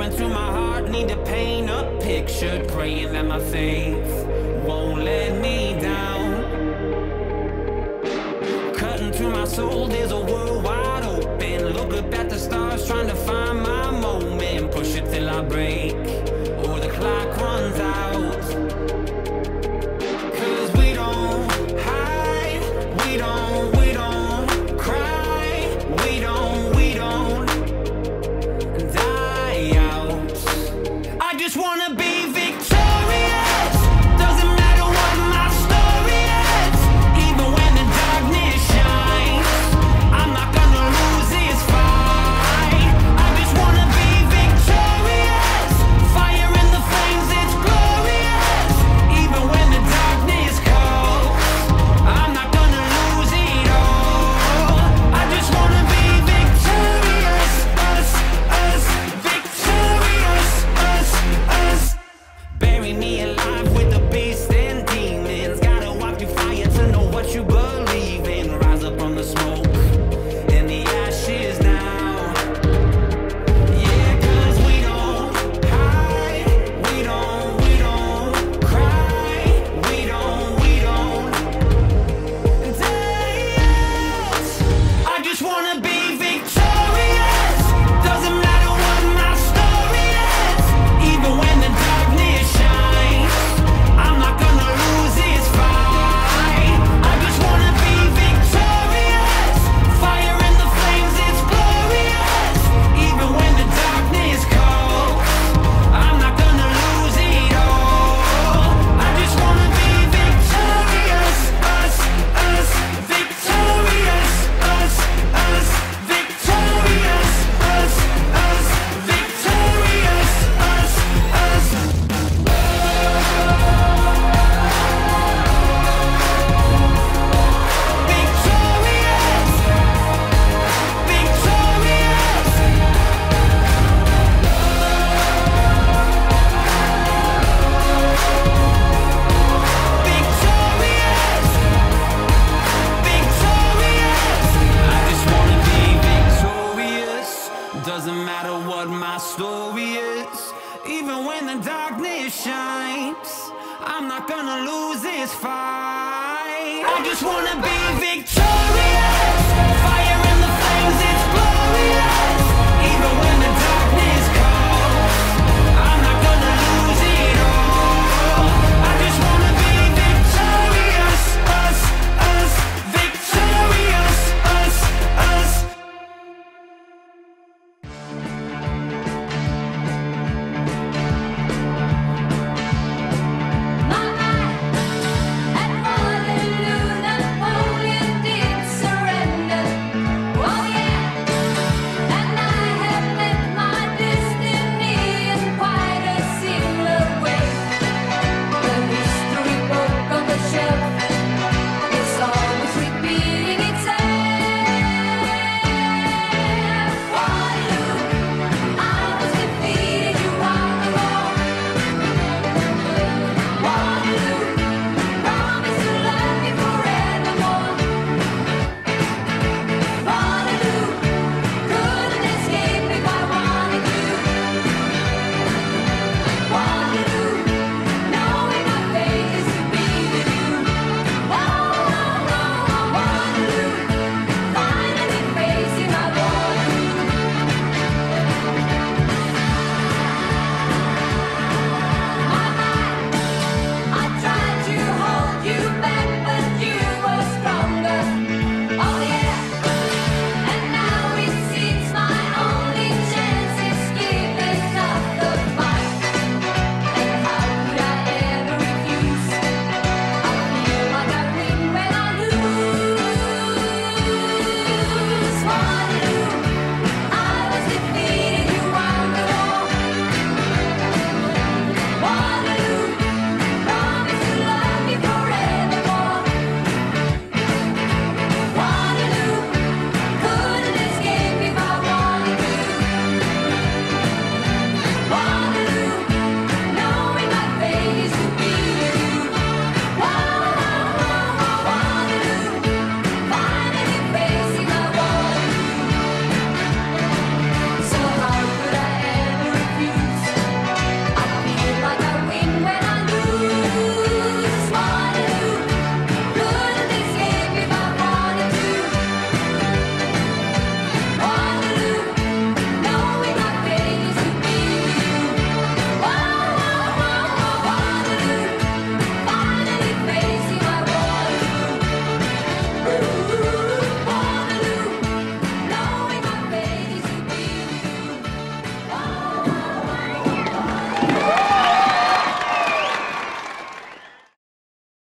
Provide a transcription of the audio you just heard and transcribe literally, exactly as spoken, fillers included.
Cutting through my heart, need to paint a picture, praying that my faith won't let me down. Cutting through my soul, there's a world wide open. Look up at the stars, trying to find my moment. Push it till I break, or the clock runs out. Cause we don't hide, we don't, we don't cry, we don't, we don't die out. I just wanna be victorious. Doesn't matter what my story is. Even when the darkness shines, I'm not gonna lose this fight. I just wanna be victorious. Fire in the flames, it's glorious. Even when the darkness comes, I'm not gonna lose it all. I just wanna be victorious. Us, us, victorious. Us, us. Bury me alive with the beast and demons. Gotta walk through fire to know what you believe in. Rise up from the smoke and the ashes now. Yeah, cause we don't hide, we don't, we don't cry, we don't, we don't die out. I just wanna be victorious. Doesn't matter what my story is. Even when the darkness shines, I'm not gonna lose this fight. I just wanna be victorious. Fire in the flames, it's glorious. Even when the darkness comes, I'm not gonna lose it all. I just wanna be victorious. Us, us, victorious. Us, us, victorious. Us, us, victorious. Us, us. Victorious, victorious. Victorious, victorious. I just wanna be victorious. Doesn't matter what my story is. Even when the darkness shines, I'm not gonna lose this fight. I just wanna be victorious.